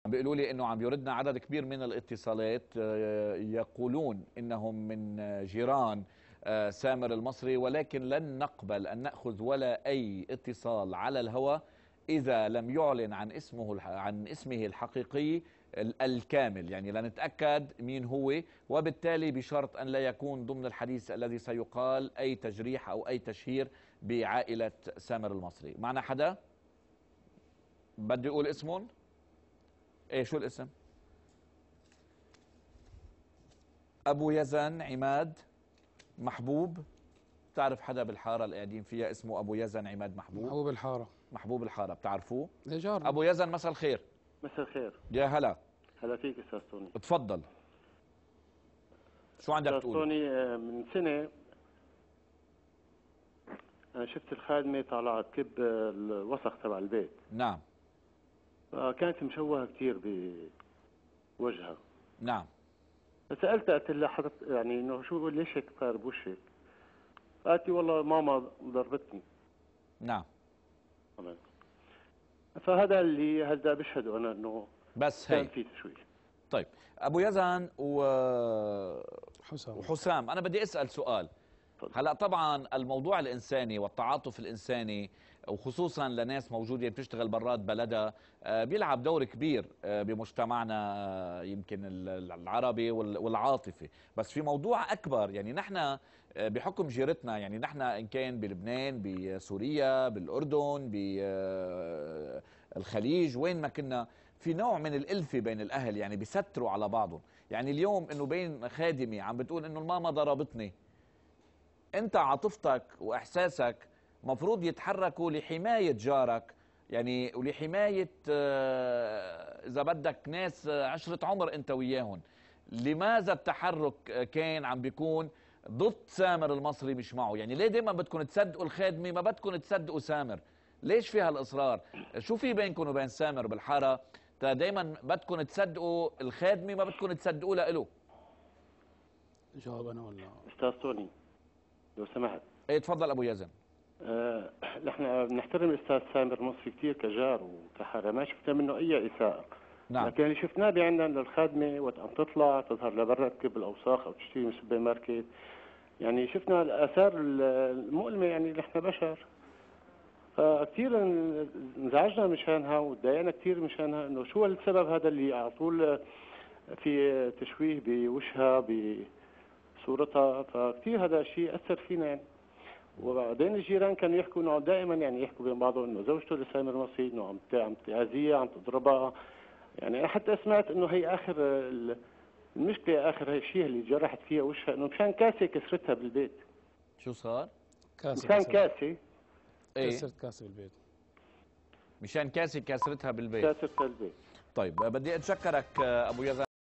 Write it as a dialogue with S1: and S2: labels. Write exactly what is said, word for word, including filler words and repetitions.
S1: بيقولوا لي انه عم يردنا عدد كبير من الاتصالات، يقولون انهم من جيران سامر المصري، ولكن لن نقبل ان ناخذ ولا اي اتصال على الهواء اذا لم يعلن عن اسمه عن اسمه الحقيقي الكامل، يعني لنتاكد مين هو، وبالتالي بشرط ان لا يكون ضمن الحديث الذي سيقال اي تجريح او اي تشهير بعائله سامر المصري. معنا حدا بده يقول اسمهم؟ ايه شو الاسم؟ ابو يزن عماد محبوب. بتعرف حدا بالحاره اللي قاعدين فيها اسمه ابو يزن عماد محبوب؟
S2: محبوب الحاره.
S1: محبوب الحاره بتعرفوه؟
S2: ده جارنا.
S1: ابو يزن مساء الخير.
S3: مساء الخير.
S1: يا هلا.
S3: هلا فيك استاذ توني.
S1: تفضل. شو عندك تقول؟
S3: استاذ توني، من سنه انا شفت الخادمه طالعه تكب الوسخ تبع البيت.
S1: نعم.
S3: فكانت مشوهه كثير بوجهها.
S1: نعم.
S3: فسالتها قلت لها حضرتك يعني انه شو ليش هيك صار بوشك؟ قالت لي والله ماما ضربتني.
S1: نعم.
S3: فهذا اللي هذا بشهده انا انه
S1: بس هي
S3: كان في تشويه.
S1: طيب ابو يزن و
S2: حسام
S1: وحسام، انا بدي اسال سؤال. هلا طبعا الموضوع الانساني والتعاطف الانساني وخصوصا لناس موجوده بتشتغل برات بلدها بيلعب دور كبير بمجتمعنا يمكن العربي والعاطفي، بس في موضوع اكبر. يعني نحن بحكم جيرتنا، يعني نحن ان كان بلبنان بسوريا بالاردن بالخليج وين ما كنا، في نوع من الالفه بين الاهل، يعني بيستروا على بعضهم. يعني اليوم انه بين خادمه عم بتقول انه الماما ضربتني، انت عاطفتك واحساسك مفروض يتحركوا لحمايه جارك، يعني ولحمايه اذا بدك ناس عشره عمر انت وياهم. لماذا التحرك كان عم بيكون ضد سامر المصري مش معه؟ يعني ليه دائما بدكم تصدقوا الخادمه ما بدكم تصدقوا سامر؟ ليش في هالاصرار؟ شو في بينكم وبين سامر بالحاره دائما بدكم تصدقوا الخادمه ما بدكم تصدقوا له؟
S2: جواب انا ولا
S3: استاذ توني لو سمحت؟
S1: ايه تفضل ابو يزن.
S3: آه، نحن بنحترم الاستاذ سامر المصري كثير كجار وكحارة، ما شفنا منه اي اساءة.
S1: نعم.
S3: لكن اللي شفناه بعيننا للخادمه وقت عم تطلع تظهر لبرا تكب الاوساخ او تشتري من السوبر ماركت، يعني شفنا الاثار المؤلمه، يعني نحن بشر. فكثير انزعجنا مشانها وتضايقنا كثير مشانها، انه شو السبب هذا اللي على طول في تشويه بوجهها بصورتها. فكثير هذا الشيء اثر فينا يعني. وبعدين الجيران كانوا يحكوا انه دائما يعني يحكوا بين بعضهم انه زوجته لسامر المصري انه عم عم تاذيها عم تضربها. يعني انا حتى سمعت انه هي اخر المشكله، اخر شيء اللي جرحت فيها وجهها انه مشان كاسه كسرتها بالبيت.
S1: شو صار؟
S2: كاسه.
S3: مشان كاسه.
S1: ايه؟
S2: كسرت كاسه بالبيت.
S1: مشان كاسه كسرتها بالبيت.
S3: كاسرتها بالبيت.
S1: طيب بدي اتشكرك ابو يزن.